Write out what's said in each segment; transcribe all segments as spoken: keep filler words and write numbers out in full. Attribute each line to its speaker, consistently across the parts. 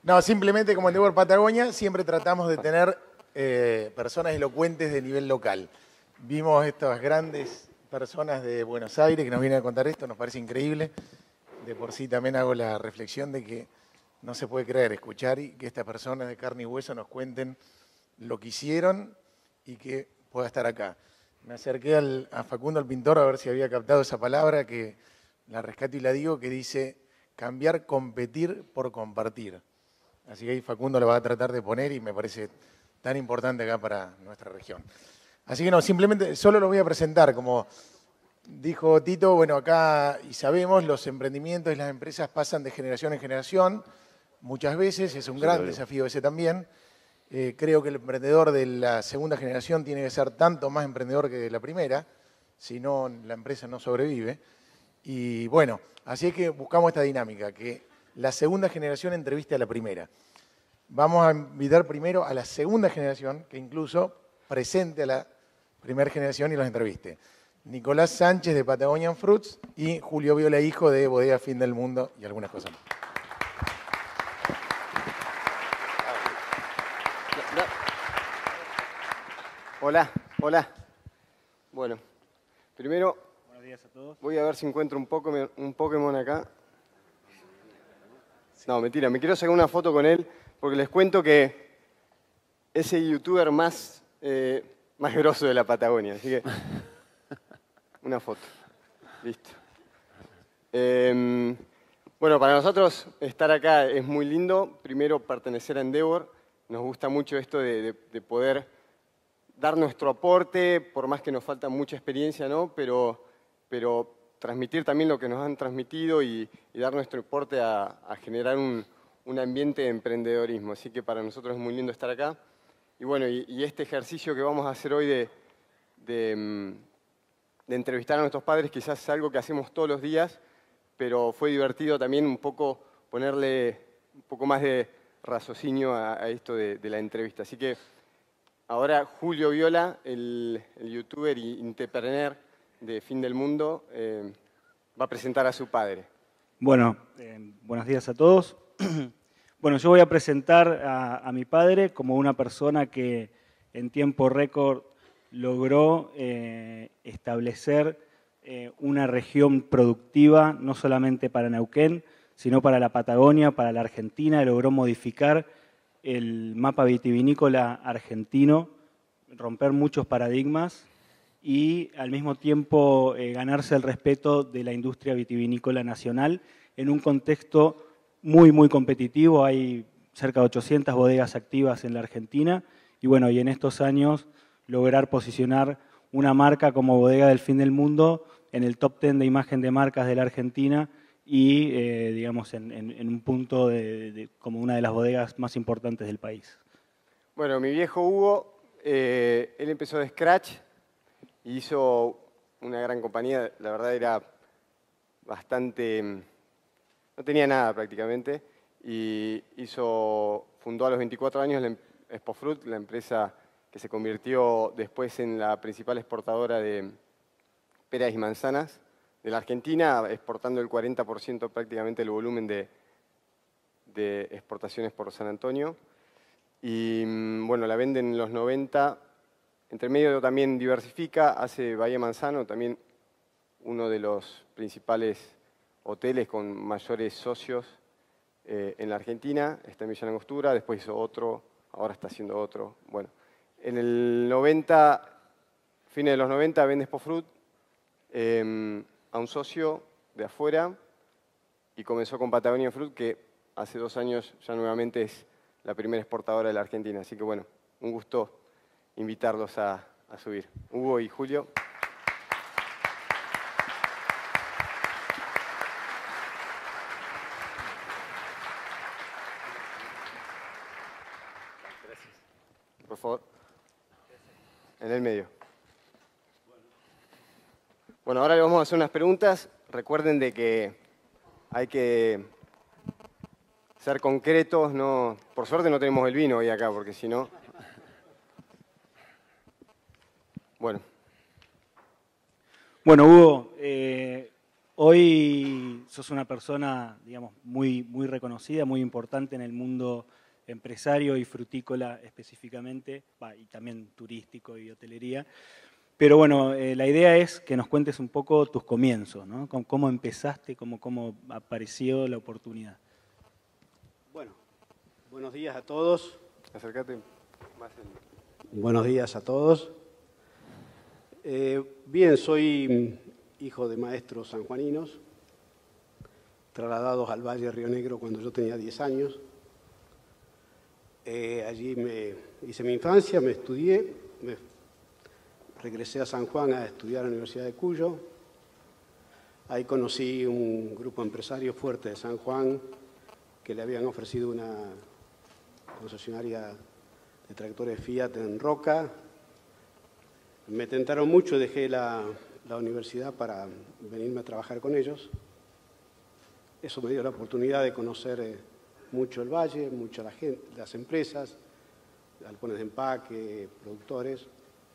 Speaker 1: No, simplemente como Endeavor Patagonia siempre tratamos de tener eh, personas elocuentes de nivel local. Vimos estas grandes personas de Buenos Aires que nos vienen a contar esto, nos parece increíble. De por sí también hago la reflexión de que no se puede creer escuchar y que estas personas de carne y hueso nos cuenten lo que hicieron y que pueda estar acá. Me acerqué al, a Facundo, el pintor, a ver si había captado esa palabra, que la rescato y la digo, que dice cambiar competir por compartir. Así que ahí Facundo lo va a tratar de poner y me parece tan importante acá para nuestra región. Así que no, simplemente solo lo voy a presentar. Como dijo Tito, bueno, acá y sabemos, los emprendimientos y las empresas pasan de generación en generación. Muchas veces es un gran desafío ese también. Eh, creo que el emprendedor de la segunda generación tiene que ser tanto más emprendedor que de la primera, si no la empresa no sobrevive. Y bueno, así es que buscamos esta dinámica, que la segunda generación entreviste a la primera. Vamos a invitar primero a la segunda generación, que incluso presente a la primera generación y los entreviste. Nicolás Sánchez de Patagonian Fruits y Julio Viola, hijo de Bodega Fin del Mundo y algunas cosas más.
Speaker 2: Hola, hola. Bueno, primero buenos días a todos. Voy a ver si encuentro un Pokémon, un Pokémon acá. No, mentira, me quiero sacar una foto con él porque les cuento que es el youtuber más, eh, más grosso de la Patagonia. Así que, una foto. Listo. Eh, bueno, para nosotros estar acá es muy lindo. Primero, pertenecer a Endeavor. Nos gusta mucho esto de, de, de poder dar nuestro aporte, por más que nos falta mucha experiencia, ¿no? Pero, pero transmitir también lo que nos han transmitido y, y dar nuestro aporte a, a generar un, un ambiente de emprendedorismo. Así que para nosotros es muy lindo estar acá. Y bueno, y, y este ejercicio que vamos a hacer hoy de, de, de entrevistar a nuestros padres quizás es algo que hacemos todos los días, pero fue divertido también un poco ponerle un poco más de raciocinio a, a esto de, de la entrevista. Así que ahora Julio Viola, el, el youtuber y entrepreneur de Fin del Mundo, eh, va a presentar a su padre.
Speaker 3: Bueno, eh, buenos días a todos. Bueno, yo voy a presentar a, a mi padre como una persona que en tiempo récord logró eh, establecer eh, una región productiva, no solamente para Neuquén, sino para la Patagonia, para la Argentina, logró modificar el mapa vitivinícola argentino, romper muchos paradigmas y al mismo tiempo eh, ganarse el respeto de la industria vitivinícola nacional en un contexto muy, muy competitivo. Hay cerca de ochocientas bodegas activas en la Argentina y bueno, y en estos años lograr posicionar una marca como Bodega del Fin del Mundo en el top diez de imagen de marcas de la Argentina y, eh, digamos, en, en, en un punto de, de, como una de las bodegas más importantes del país.
Speaker 2: Bueno, mi viejo Hugo, eh, él empezó de scratch, hizo una gran compañía, la verdad era bastante, no tenía nada prácticamente, y hizo, fundó a los veinticuatro años la Expofruit, la empresa que se convirtió después en la principal exportadora de peras y manzanas de la Argentina, exportando el cuarenta por ciento prácticamente del volumen de, de exportaciones por San Antonio. Y bueno, la venden en los noventa, entre medio también diversifica, hace Bahía Manzano, también uno de los principales hoteles con mayores socios eh, en la Argentina, está en Villa Langostura, después hizo otro, ahora está haciendo otro. Bueno, en el noventa, fines de los noventa, vende Expofruit eh, a un socio de afuera y comenzó con Patagonian Fruit, que hace dos años ya nuevamente es la primera exportadora de la Argentina. Así que bueno, un gusto invitarlos a, a subir. Hugo y Julio. Gracias. Por favor. En el medio. Bueno, ahora le vamos a hacer unas preguntas. Recuerden de que hay que ser concretos. No, por suerte no tenemos el vino hoy acá, porque si no... Bueno.
Speaker 3: Bueno, Hugo, eh, hoy sos una persona, digamos, muy, muy reconocida, muy importante en el mundo empresario y frutícola específicamente, bah, y también turístico y hotelería. Pero bueno, eh, la idea es que nos cuentes un poco tus comienzos, ¿no? Cómo, cómo empezaste, cómo, cómo apareció la oportunidad.
Speaker 4: Bueno, buenos días a todos.
Speaker 2: Acércate más. El...
Speaker 4: Buenos días a todos. Eh, bien, soy hijo de maestros sanjuaninos, trasladados al Valle de Río Negro cuando yo tenía diez años. Eh, allí me hice mi infancia, me estudié, me regresé a San Juan a estudiar a la Universidad de Cuyo. Ahí conocí un grupo empresario fuerte de San Juan que le habían ofrecido una concesionaria de tractores Fiat en Roca. Me tentaron mucho, dejé la, la universidad para venirme a trabajar con ellos. Eso me dio la oportunidad de conocer eh, mucho el valle, mucho la gente, las empresas, galpones de empaque, productores.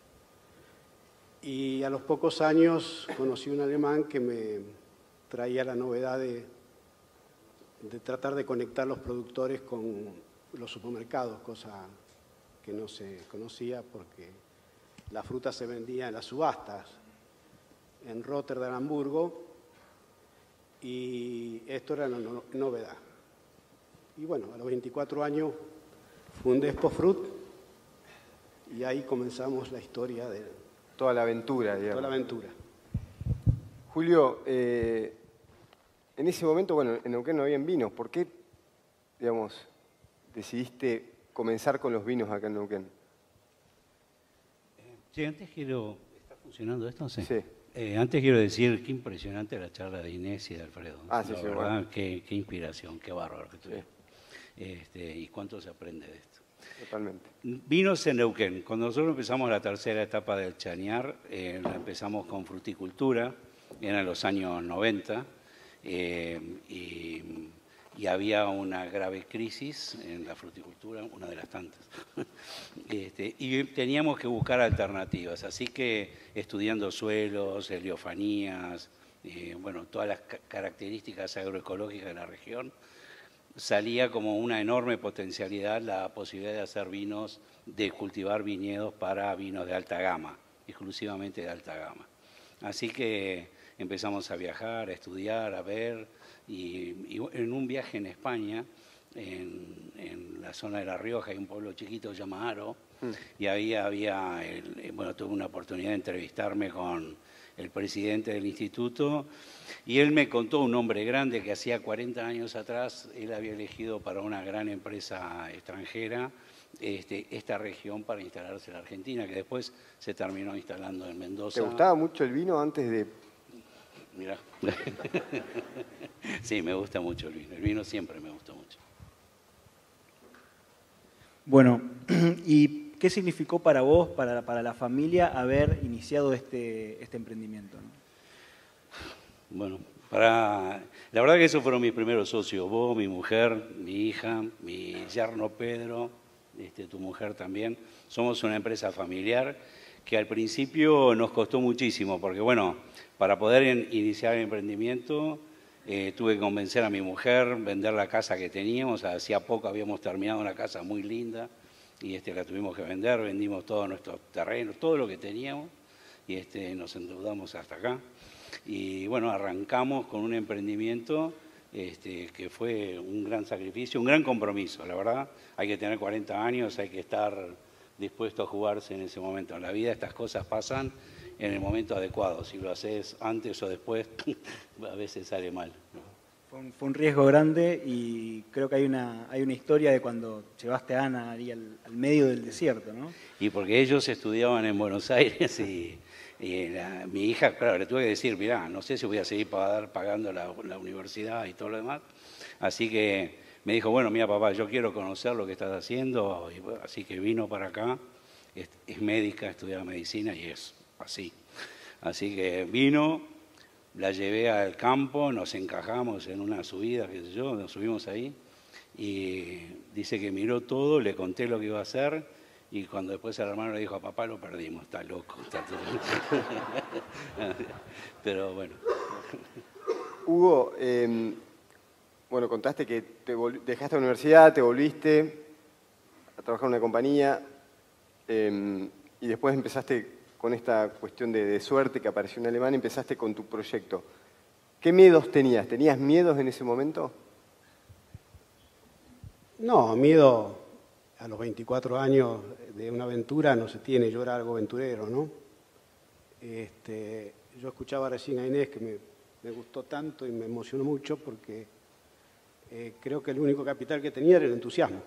Speaker 4: Y a los pocos años conocí un alemán que me traía la novedad de, de tratar de conectar los productores con los supermercados, cosa que no se conocía porque la fruta se vendía en las subastas en Rotterdam, Hamburgo, y esto era una no, novedad. Y bueno, a los veinticuatro años fundé Expofrut y ahí comenzamos la historia de
Speaker 2: toda la aventura, digamos.
Speaker 4: Toda la aventura.
Speaker 2: Julio, eh, en ese momento, bueno, en Neuquén no habían vinos. ¿Por qué, digamos, decidiste comenzar con los vinos acá en Neuquén?
Speaker 5: Sí, antes quiero... ¿Está funcionando esto? Sí.
Speaker 2: Sí.
Speaker 5: Eh, antes quiero decir qué impresionante la charla de Inés y de Alfredo.
Speaker 2: Ah, sí,
Speaker 5: la
Speaker 2: sí,
Speaker 5: verdad,
Speaker 2: bueno.
Speaker 5: qué, qué inspiración, qué bárbaro que tuvieron.
Speaker 2: Sí.
Speaker 5: Este, y cuánto se aprende de esto.
Speaker 2: Totalmente.
Speaker 5: Vinos en Neuquén. Cuando nosotros empezamos la tercera etapa del Chañar, eh, la empezamos con fruticultura, eran los años noventa, eh, y, y había una grave crisis en la fruticultura, una de las tantas. este, y teníamos que buscar alternativas, así que estudiando suelos, heliofanías, eh, bueno, todas las ca características agroecológicas de la región, salía como una enorme potencialidad la posibilidad de hacer vinos, de cultivar viñedos para vinos de alta gama, exclusivamente de alta gama. Así que empezamos a viajar, a estudiar, a ver, y, y en un viaje en España, en, en la zona de La Rioja, hay un pueblo chiquito llamado Haro, mm. y ahí había, el, bueno, tuve una oportunidad de entrevistarme con el presidente del instituto, y él me contó un hombre grande que hacía cuarenta años atrás, él había elegido para una gran empresa extranjera este, esta región para instalarse en la Argentina, que después se terminó instalando en Mendoza.
Speaker 2: ¿Te gustaba mucho el vino antes de...?
Speaker 5: Mirá. Sí, me gusta mucho el vino, el vino siempre me gustó mucho.
Speaker 3: Bueno, ¿y qué significó para vos, para, para la familia, haber iniciado este, este emprendimiento, ¿no?
Speaker 5: Bueno, para, la verdad que esos fueron mis primeros socios, vos, mi mujer, mi hija, mi yerno Pedro, este, tu mujer también. Somos una empresa familiar que al principio nos costó muchísimo, porque bueno, para poder in, iniciar el emprendimiento eh, tuve que convencer a mi mujer, vender la casa que teníamos, hacía poco habíamos terminado una casa muy linda y este, la tuvimos que vender, vendimos todos nuestros terrenos, todo lo que teníamos y este, nos endeudamos hasta acá. Y bueno, arrancamos con un emprendimiento este, que fue un gran sacrificio, un gran compromiso, la verdad. Hay que tener cuarenta años, hay que estar dispuesto a jugarse en ese momento. En la vida estas cosas pasan en el momento adecuado. Si lo haces antes o después, a veces sale mal.
Speaker 3: Fue un, fue un riesgo grande y creo que hay una, hay una historia de cuando llevaste a Ana ahí al, al medio del desierto, ¿no?
Speaker 5: Y porque ellos estudiaban en Buenos Aires y... Y la, mi hija, claro, le tuve que decir, mirá, no sé si voy a seguir pagar, pagando la, la universidad y todo lo demás. Así que me dijo, bueno, mira papá, yo quiero conocer lo que estás haciendo. Y, bueno, así que vino para acá, es, es médica, estudia medicina y es así. Así que vino, la llevé al campo, nos encajamos en una subida, qué sé yo, nos subimos ahí. Y dice que miró todo, le conté lo que iba a hacer. Y cuando después el hermano le dijo a papá, lo perdimos, está loco. Está todo... Pero bueno.
Speaker 2: Hugo, eh, bueno, contaste que te dejaste la universidad, te volviste a trabajar en una compañía eh, y después empezaste con esta cuestión de, de suerte que apareció en Alemania, empezaste con tu proyecto. ¿Qué miedos tenías? ¿Tenías miedos en ese momento?
Speaker 4: No, miedo a los veinticuatro años de una aventura no se tiene. Yo era algo aventurero, ¿no? Este, yo escuchaba recién a Inés que me, me gustó tanto y me emocionó mucho porque eh, creo que el único capital que tenía era el entusiasmo.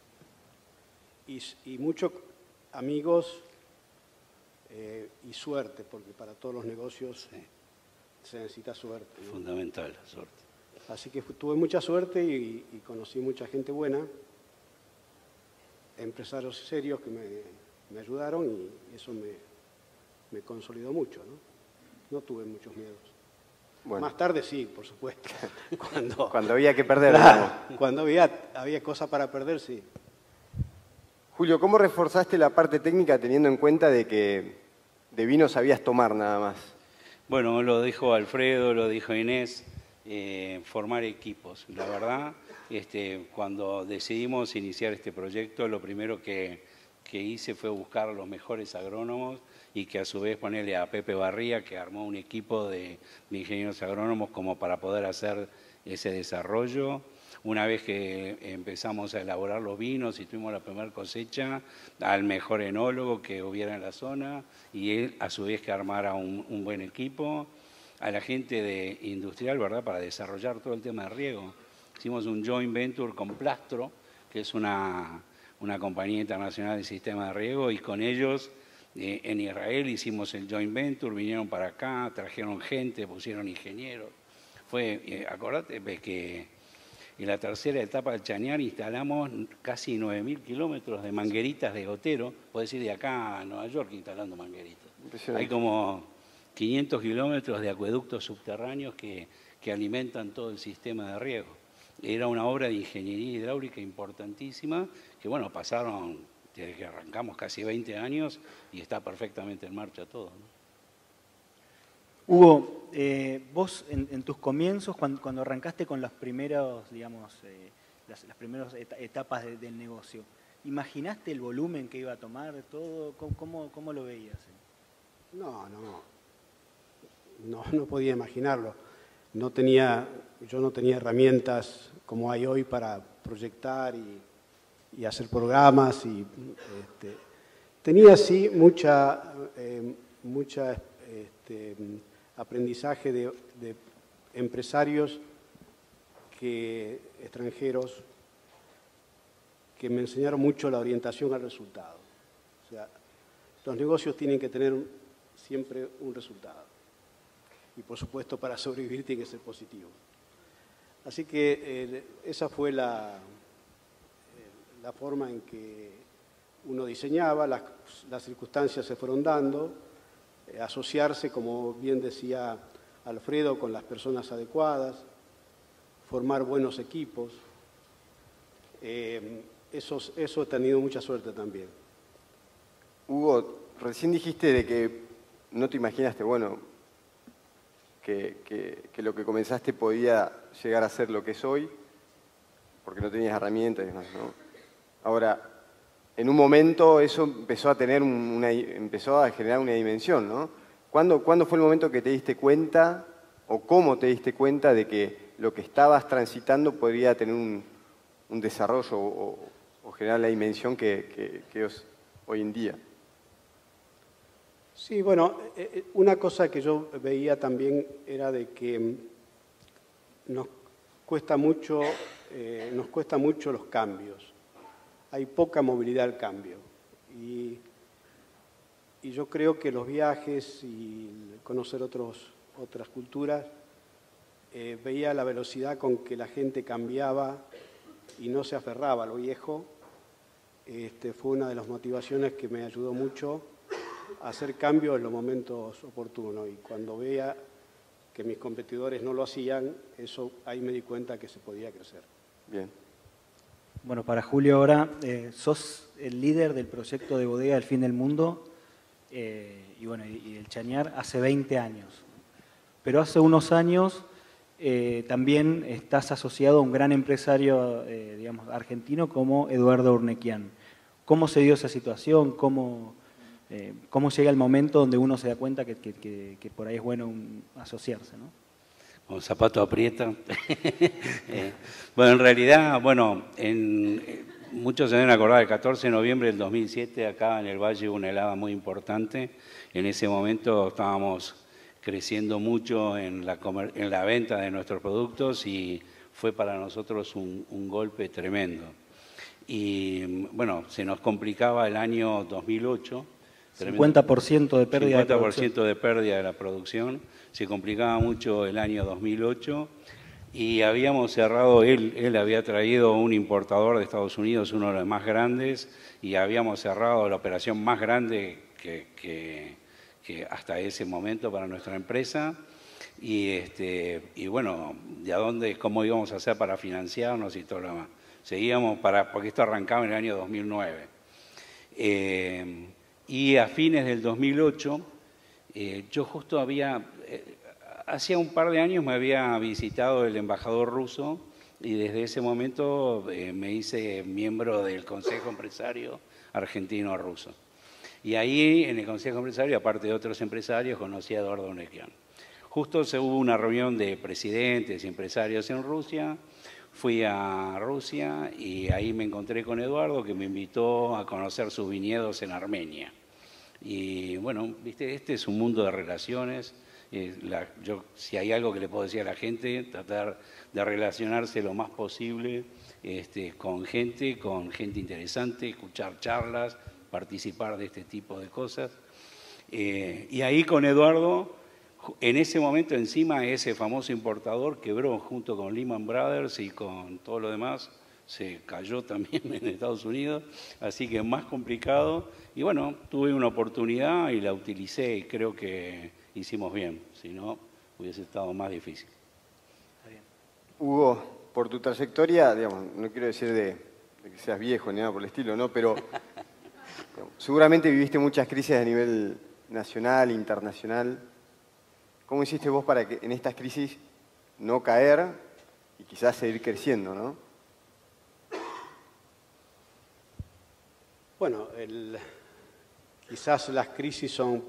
Speaker 4: Y, y muchos amigos eh, y suerte, porque para todos los negocios
Speaker 5: Sí.
Speaker 4: se necesita suerte, ¿no?
Speaker 5: Fundamental la suerte.
Speaker 4: Así que tuve mucha suerte y, y conocí mucha gente buena, empresarios serios que me, me ayudaron y eso me, me consolidó mucho, ¿no? No tuve muchos miedos.
Speaker 2: Bueno.
Speaker 4: Más tarde sí, por supuesto. Cuando,
Speaker 2: Cuando había que perder.
Speaker 4: claro, cuando había, había cosas para perder, sí.
Speaker 2: Julio, ¿cómo reforzaste la parte técnica teniendo en cuenta de que de vino sabías tomar nada más?
Speaker 5: Bueno, lo dijo Alfredo, lo dijo Inés, eh, formar equipos. La verdad, este, cuando decidimos iniciar este proyecto, lo primero que, que hice fue buscar a los mejores agrónomos y que a su vez ponerle a Pepe Barría, que armó un equipo de, de ingenieros agrónomos como para poder hacer ese desarrollo. Una vez que empezamos a elaborar los vinos y tuvimos la primera cosecha, al mejor enólogo que hubiera en la zona y él a su vez que armara un, un buen equipo, a la gente de industrial, ¿verdad?, para desarrollar todo el tema de riego. Hicimos un joint venture con Plastro, que es una, una compañía internacional de sistema de riego, y con ellos eh, en Israel hicimos el joint venture, vinieron para acá, trajeron gente, pusieron ingenieros. Fue, eh, acordate que en la tercera etapa del Chañar instalamos casi nueve mil kilómetros de mangueritas de gotero. Puedes ir de acá a Nueva York instalando mangueritas. Hay como quinientos kilómetros de acueductos subterráneos que, que alimentan todo el sistema de riego. Era una obra de ingeniería hidráulica importantísima que, bueno, pasaron, desde que arrancamos, casi veinte años y está perfectamente en marcha todo, ¿no?
Speaker 3: Hugo, eh, vos en, en tus comienzos, cuando, cuando arrancaste con los primeros, digamos, eh, las, las primeras et etapas de, del negocio, ¿imaginaste el volumen que iba a tomar todo? ¿Cómo, cómo, cómo lo veías?
Speaker 4: No, no, no, no podía imaginarlo. No tenía, yo no tenía herramientas como hay hoy para proyectar y, y hacer programas. Y, este, tenía sí mucha, eh, mucha este, aprendizaje de, de empresarios que, extranjeros que me enseñaron mucho la orientación al resultado. O sea, los negocios tienen que tener siempre un resultado. Y por supuesto, para sobrevivir tiene que ser positivo. Así que eh, esa fue la, eh, la forma en que uno diseñaba, las, las circunstancias se fueron dando, eh, asociarse, como bien decía Alfredo, con las personas adecuadas, formar buenos equipos. Eh, eso, eso he tenido mucha suerte también.
Speaker 2: Hugo, recién dijiste de que no te imaginaste, bueno, que, que, que lo que comenzaste podía llegar a ser lo que es hoy, porque no tenías herramientas y demás, ¿no? Ahora, en un momento eso empezó a tener una, empezó a generar una dimensión, ¿no? ¿Cuándo, ¿Cuándo fue el momento que te diste cuenta, o cómo te diste cuenta de que lo que estabas transitando podría tener un, un desarrollo o, o generar la dimensión que, que, que es hoy en día?
Speaker 4: Sí, bueno, una cosa que yo veía también era de que nos cuesta mucho, eh, nos cuesta mucho los cambios. Hay poca movilidad al cambio. Y, y yo creo que los viajes y conocer otros, otras culturas, eh, veía la velocidad con que la gente cambiaba y no se aferraba a lo viejo. Este, fue una de las motivaciones que me ayudó mucho a hacer cambios en los momentos oportunos. Y cuando veía que mis competidores no lo hacían, eso ahí me di cuenta que se podía crecer.
Speaker 2: Bien.
Speaker 3: Bueno, para Julio ahora, eh, sos el líder del proyecto de bodega El Fin del Mundo eh, y bueno, y, y el Chañar hace veinte años. Pero hace unos años eh, también estás asociado a un gran empresario, eh, digamos, argentino como Eduardo Urnequian. ¿Cómo se dio esa situación? ¿Cómo, eh, cómo llega el momento donde uno se da cuenta que, que, que, que por ahí es bueno un, asociarse, ¿no?
Speaker 5: Con zapato aprieta. eh, bueno, en realidad, bueno, en, eh, muchos se deben acordar, el catorce de noviembre del dos mil siete, acá en el Valle hubo una helada muy importante. En ese momento estábamos creciendo mucho en la, en la venta de nuestros productos y fue para nosotros un, un golpe tremendo. Y bueno, se nos complicaba el año dos mil ocho.
Speaker 3: cincuenta por ciento de pérdida
Speaker 5: cincuenta por ciento de pérdida de la producción. Se complicaba mucho el año dos mil ocho y habíamos cerrado, él, él había traído un importador de Estados Unidos, uno de los más grandes, y habíamos cerrado la operación más grande que, que, que hasta ese momento para nuestra empresa. Y, este, y bueno, ¿de a dónde, cómo íbamos a hacer para financiarnos y todo lo demás? Seguíamos para, porque esto arrancaba en el año dos mil nueve. Eh, y a fines del dos mil ocho, eh, yo justo había, eh, hacía un par de años me había visitado el embajador ruso y desde ese momento eh, me hice miembro del Consejo Empresario Argentino-Ruso. Y ahí en el Consejo Empresario, aparte de otros empresarios, conocí a Eduardo Urnequian. Justo se hubo una reunión de presidentes y empresarios en Rusia. Fui a Rusia y ahí me encontré con Eduardo, que me invitó a conocer sus viñedos en Armenia. Y bueno, viste, este es un mundo de relaciones. Eh, la, yo, si hay algo que le puedo decir a la gente, tratar de relacionarse lo más posible este, con gente, con gente interesante, escuchar charlas, participar de este tipo de cosas. Eh, y ahí con Eduardo, en ese momento encima ese famoso importador quebró junto con Lehman Brothers y con todo lo demás, se cayó también en Estados Unidos, así que más complicado. Y bueno, tuve una oportunidad y la utilicé y creo que hicimos bien, si no hubiese estado más difícil.
Speaker 2: Hugo, por tu trayectoria, digamos, no quiero decir de, de que seas viejo ni nada por el estilo, ¿no? Pero digamos, seguramente viviste muchas crisis a nivel nacional, internacional. ¿Cómo hiciste vos para que en estas crisis no caer y quizás seguir creciendo, no?
Speaker 4: Bueno, el, quizás las crisis son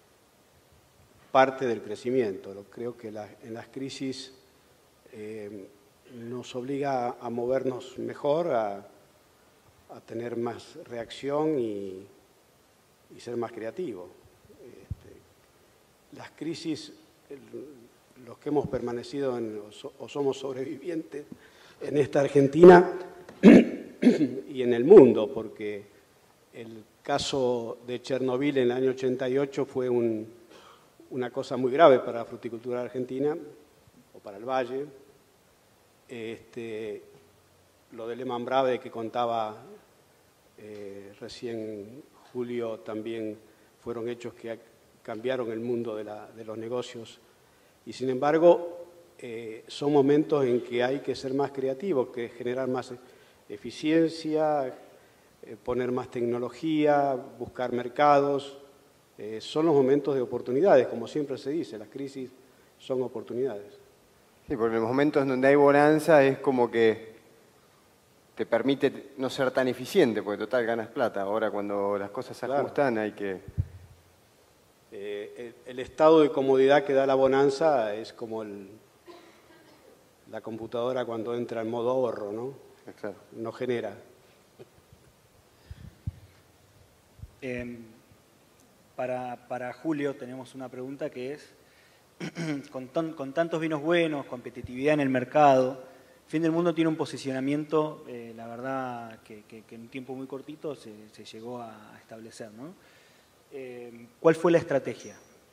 Speaker 4: parte del crecimiento. Creo que la, en las crisis eh, nos obliga a movernos mejor, a, a tener más reacción y, y ser más creativo. Este, las crisis, los que hemos permanecido en, o somos sobrevivientes en esta Argentina y en el mundo, porque el caso de Chernobyl en el año ochenta y ocho fue un, una cosa muy grave para la fruticultura argentina o para el valle. Este, lo de Lehman Brothers que contaba eh, recién Julio también fueron hechos que cambiaron el mundo de, la, de los negocios. Y sin embargo, eh, son momentos en que hay que ser más creativos, que generar más eficiencia, eh, poner más tecnología, buscar mercados. Eh, son los momentos de oportunidades, como siempre se dice, las crisis son oportunidades.
Speaker 2: Sí, porque en los momentos donde hay bonanza es como que te permite no ser tan eficiente, porque total ganas plata. Ahora cuando las cosas se ajustan claro. hay que...
Speaker 4: Eh, el, el estado de comodidad que da la bonanza es como el, la computadora cuando entra en modo ahorro, ¿no?
Speaker 2: Claro.
Speaker 4: No genera.
Speaker 3: Eh, para, para Julio tenemos una pregunta que es, con, ton, con tantos vinos buenos, competitividad en el mercado, Fin del Mundo tiene un posicionamiento, eh, la verdad, que, que, que en un tiempo muy cortito se, se llegó a establecer, ¿no? Eh, ¿Cuál fue la estrategia?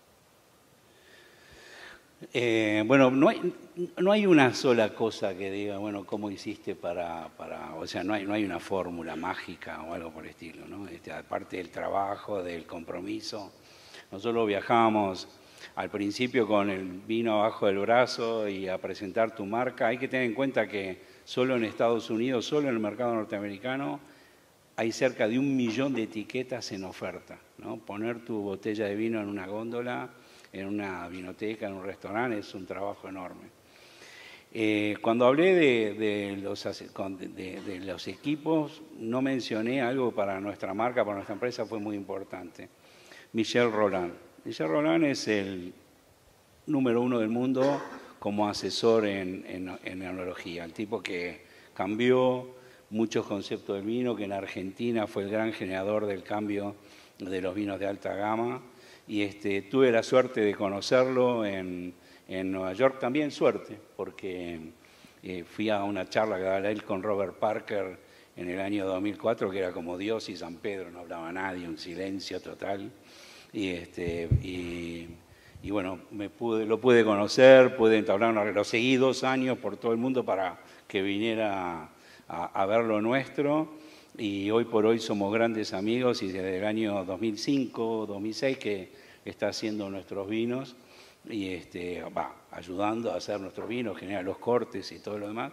Speaker 5: Eh, bueno, no hay, no hay una sola cosa que diga, bueno, ¿cómo hiciste para...? para o sea, no hay, no hay una fórmula mágica o algo por el estilo, ¿no? Este, aparte del trabajo, del compromiso. Nosotros viajábamos al principio con el vino abajo del brazo y a presentar tu marca. Hay que tener en cuenta que solo en Estados Unidos, solo en el mercado norteamericano, hay cerca de un millón de etiquetas en oferta, ¿no? Poner tu botella de vino en una góndola, en una vinoteca, en un restaurante, es un trabajo enorme. Eh, cuando hablé de, de, los, de, de los equipos, no mencioné algo para nuestra marca, para nuestra empresa, fue muy importante. Michel Roland. Michel Roland es el número uno del mundo como asesor en, en, en enología, el tipo que cambió muchos conceptos del vino, que en Argentina fue el gran generador del cambio de los vinos de alta gama, y este, tuve la suerte de conocerlo en, en Nueva York, también suerte, porque eh, fui a una charla que daba él con Robert Parker en el año dos mil cuatro, que era como Dios y San Pedro, no hablaba nadie, un silencio total, y, este, y, y bueno, me pude, lo pude conocer, pude entablar una relación, lo seguí dos años por todo el mundo para que viniera a, a ver lo nuestro, y hoy por hoy somos grandes amigos, y desde el año dos mil cinco, dos mil seis que está haciendo nuestros vinos, y este, va ayudando a hacer nuestros vinos, genera los cortes y todo lo demás.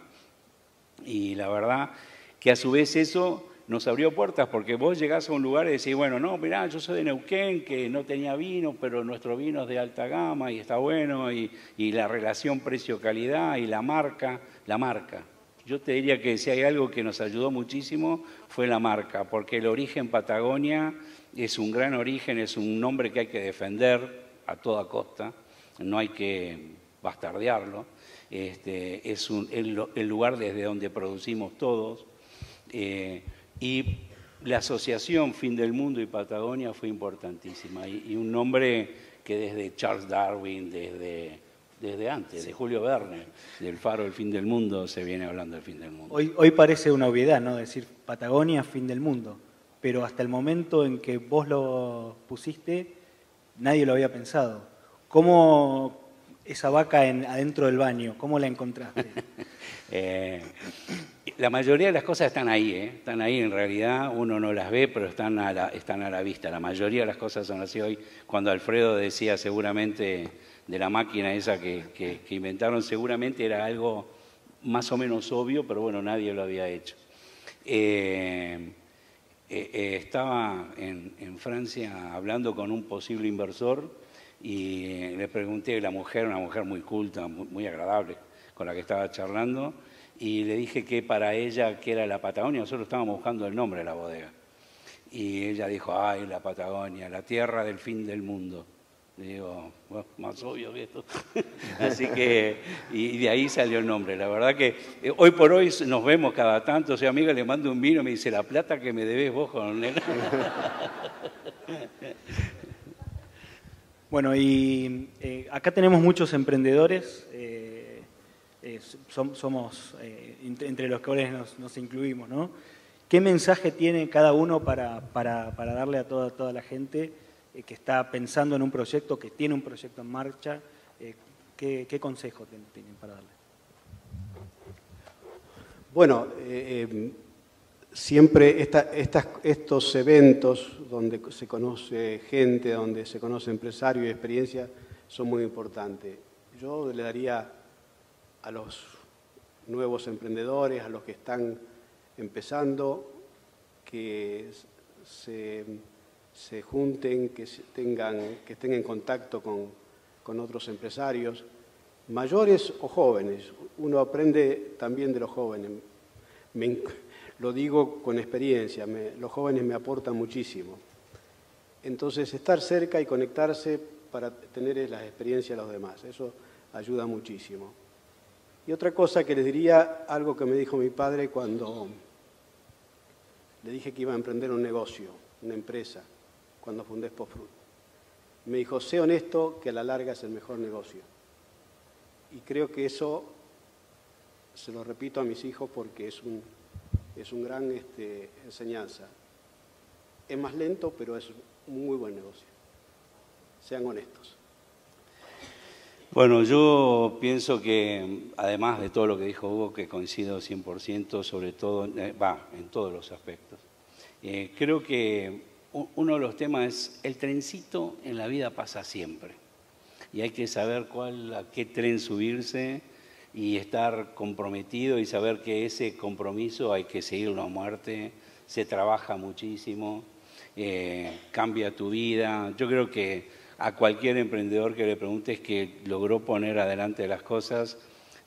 Speaker 5: Y la verdad que a su vez eso nos abrió puertas, porque vos llegás a un lugar y decís, bueno, no, mirá, yo soy de Neuquén, que no tenía vino, pero nuestro vino es de alta gama y está bueno, y, y la relación precio-calidad y la marca, la marca. Yo te diría que si hay algo que nos ayudó muchísimo fue la marca, porque el origen Patagonia es un gran origen, es un nombre que hay que defender a toda costa, no hay que bastardearlo, este, es un, el, el lugar desde donde producimos todos, eh, y la asociación Fin del Mundo y Patagonia fue importantísima, y, y un nombre que desde Charles Darwin, desde... desde antes, de Julio Verne, del Faro del Fin del Mundo, se viene hablando del fin del mundo.
Speaker 3: Hoy, hoy parece una obviedad, ¿no? Decir Patagonia, fin del mundo. Pero hasta el momento en que vos lo pusiste, nadie lo había pensado. ¿Cómo esa vaca en, adentro del baño, cómo la encontraste?
Speaker 5: eh, la mayoría de las cosas están ahí, ¿eh? Están ahí en realidad, uno no las ve, pero están a, la, están a la vista. La mayoría de las cosas son así hoy. Cuando Alfredo decía seguramente... de la máquina esa que, que, que inventaron, seguramente era algo más o menos obvio, pero bueno, nadie lo había hecho. Eh, eh, eh, estaba en, en Francia hablando con un posible inversor y le pregunté a la mujer, una mujer muy culta, muy, muy agradable, con la que estaba charlando, y le dije que para ella, que era la Patagonia, nosotros estábamos buscando el nombre de la bodega. Y ella dijo, ay, la Patagonia, la tierra del fin del mundo. Le digo, bueno, más obvio que esto. Así que, y de ahí salió el nombre. La verdad que eh, hoy por hoy nos vemos cada tanto. O sea, amiga, le mando un vino y me dice, la plata que me debes vos con él.
Speaker 3: Bueno, y eh, acá tenemos muchos emprendedores. Eh, eh, som, somos eh, entre los cuales nos, nos incluimos, ¿no? ¿Qué mensaje tiene cada uno para, para, para darle a toda, toda la gente que está pensando en un proyecto, que tiene un proyecto en marcha? Eh, ¿qué, ¿Qué consejo tienen para darle?
Speaker 4: Bueno, eh, eh, siempre esta, estas, estos eventos donde se conoce gente, donde se conoce empresario y experiencia, son muy importantes. Yo le daría a los nuevos emprendedores, a los que están empezando, que se... se junten, que, tengan, que estén en contacto con, con otros empresarios, mayores o jóvenes. Uno aprende también de los jóvenes. Me, lo digo con experiencia, me, los jóvenes me aportan muchísimo. Entonces, estar cerca y conectarse para tener las experiencias de los demás, eso ayuda muchísimo. Y otra cosa que les diría, algo que me dijo mi padre cuando le dije que iba a emprender un negocio, una empresa, cuando fundé Spofruit. Me dijo, sé honesto, que a la larga es el mejor negocio. Y creo que eso se lo repito a mis hijos porque es un, es un gran este, enseñanza. Es más lento, pero es un muy buen negocio. Sean honestos.
Speaker 5: Bueno, yo pienso que, además de todo lo que dijo Hugo, que coincido cien por ciento, sobre todo, eh, va, en todos los aspectos. Eh, creo que uno de los temas es el trencito en la vida pasa siempre y hay que saber cuál, a qué tren subirse y estar comprometido y saber que ese compromiso hay que seguirlo a muerte, se trabaja muchísimo, eh, cambia tu vida. Yo creo que a cualquier emprendedor que le preguntes que logró poner adelante las cosas,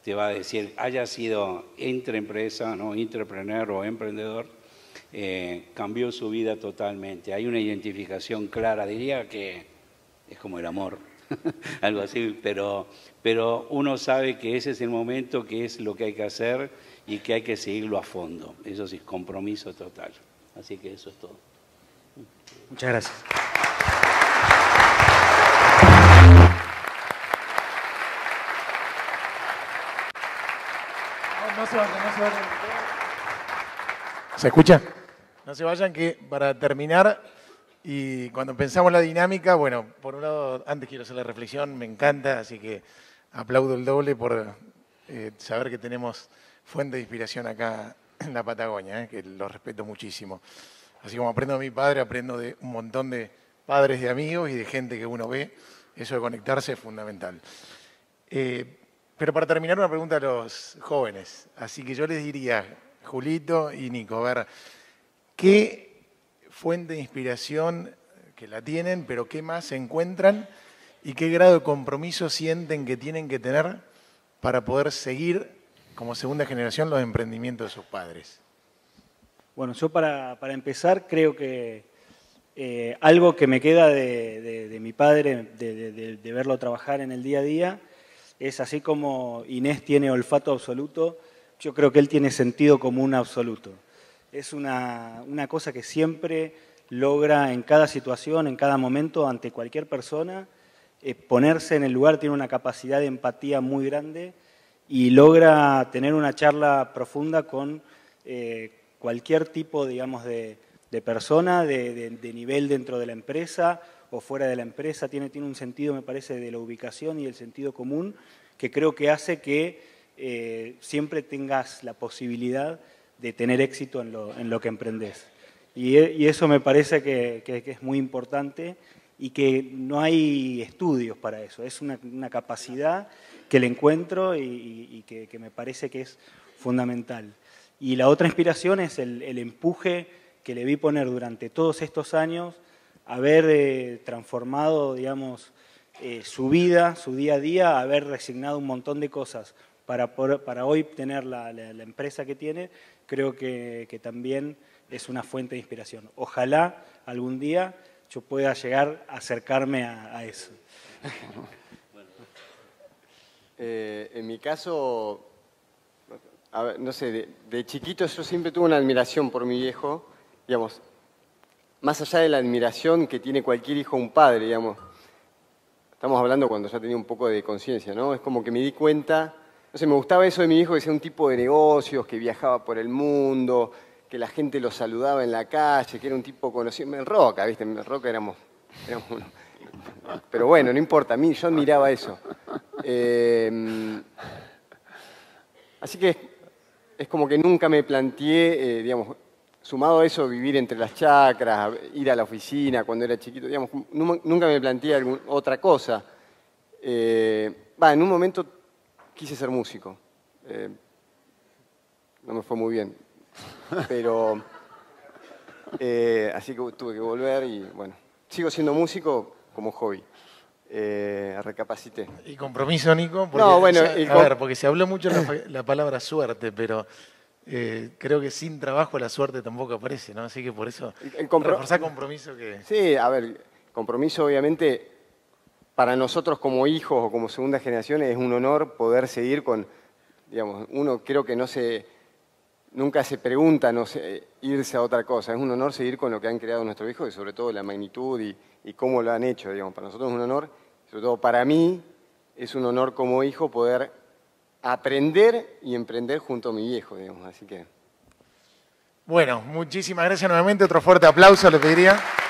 Speaker 5: te va a decir, haya sido intraempresa, ¿no? Intrapreneur o emprendedor, eh, cambió su vida totalmente. Hay una identificación clara, diría que es como el amor, algo así, pero, pero uno sabe que ese es el momento, que es lo que hay que hacer y que hay que seguirlo a fondo. Eso sí, compromiso total. Así que eso es todo.
Speaker 3: Muchas gracias.
Speaker 1: No, no se vayan, no se vayan. ¿Se escucha? No se vayan, que para terminar, y cuando pensamos la dinámica, bueno, por un lado, antes quiero hacer la reflexión, me encanta, así que aplaudo el doble por eh, saber que tenemos fuente de inspiración acá en la Patagonia, eh, que lo respeto muchísimo. Así como aprendo de mi padre, aprendo de un montón de padres, de amigos y de gente que uno ve. Eso de conectarse es fundamental. Eh, pero para terminar, una pregunta a los jóvenes. Así que yo les diría, Julito y Nico, a ver, ¿qué fuente de inspiración que la tienen, pero qué más se encuentran y qué grado de compromiso sienten que tienen que tener para poder seguir como segunda generación los emprendimientos de sus padres?
Speaker 3: Bueno, yo para, para empezar creo que eh, algo que me queda de, de, de mi padre, de, de, de verlo trabajar en el día a día, es así como Inés tiene olfato absoluto, yo creo que él tiene sentido común absoluto. Es una, una cosa que siempre logra en cada situación, en cada momento, ante cualquier persona, eh, ponerse en el lugar, tiene una capacidad de empatía muy grande y logra tener una charla profunda con eh, cualquier tipo, digamos, de, de persona, de, de, de nivel dentro de la empresa o fuera de la empresa. Tiene, tiene un sentido, me parece, de la ubicación y el sentido común que creo que hace que eh, siempre tengas la posibilidad de tener éxito en lo, en lo que emprendés. Y, y eso me parece que, que, que es muy importante y que no hay estudios para eso. Es una, una capacidad que le encuentro y, y, y que, que me parece que es fundamental. Y la otra inspiración es el, el empuje que le vi poner durante todos estos años, haber eh, transformado, digamos, eh, su vida, su día a día, haber resignado un montón de cosas para, por, para hoy tener la, la, la empresa que tiene, creo que, que también es una fuente de inspiración. Ojalá algún día yo pueda llegar a acercarme a, a eso.
Speaker 2: Eh, en mi caso, a ver, no sé, de, de chiquito yo siempre tuve una admiración por mi viejo, digamos, más allá de la admiración que tiene cualquier hijo a un padre, digamos. Estamos hablando cuando ya tenía un poco de conciencia, ¿no? Es como que me di cuenta, no sé, me gustaba eso de mi viejo, que sea un tipo de negocios, que viajaba por el mundo, que la gente lo saludaba en la calle, que era un tipo conocido, en Roca, ¿viste? En Roca éramos, éramos uno. Pero bueno, no importa, a mí yo admiraba eso. Eh, así que es, es como que nunca me planteé, eh, digamos, sumado a eso, vivir entre las chacras, ir a la oficina cuando era chiquito, digamos, nunca me planteé algún, otra cosa. Eh, va, en un momento quise ser músico. Eh, no me fue muy bien. Pero, eh, así que tuve que volver y, bueno, sigo siendo músico como hobby. Eh, recapacité.
Speaker 1: ¿Y compromiso, Nico? Porque,
Speaker 2: no, bueno,
Speaker 1: o sea,
Speaker 2: el
Speaker 1: a ver, porque se habló mucho la, la palabra suerte, pero eh, creo que sin trabajo la suerte tampoco aparece, ¿no? Así que por eso,
Speaker 2: el, el compro
Speaker 1: reforzar compromiso que...
Speaker 2: Sí, a ver, compromiso obviamente para nosotros como hijos o como segunda generación es un honor poder seguir con, digamos, uno creo que no se, nunca se pregunta no sé, irse a otra cosa, es un honor seguir con lo que han creado nuestros hijos y sobre todo la magnitud y, y cómo lo han hecho, digamos, para nosotros es un honor, sobre todo para mí es un honor como hijo poder aprender y emprender junto a mi viejo, digamos, así que...
Speaker 1: Bueno, muchísimas gracias nuevamente, otro fuerte aplauso le pediría.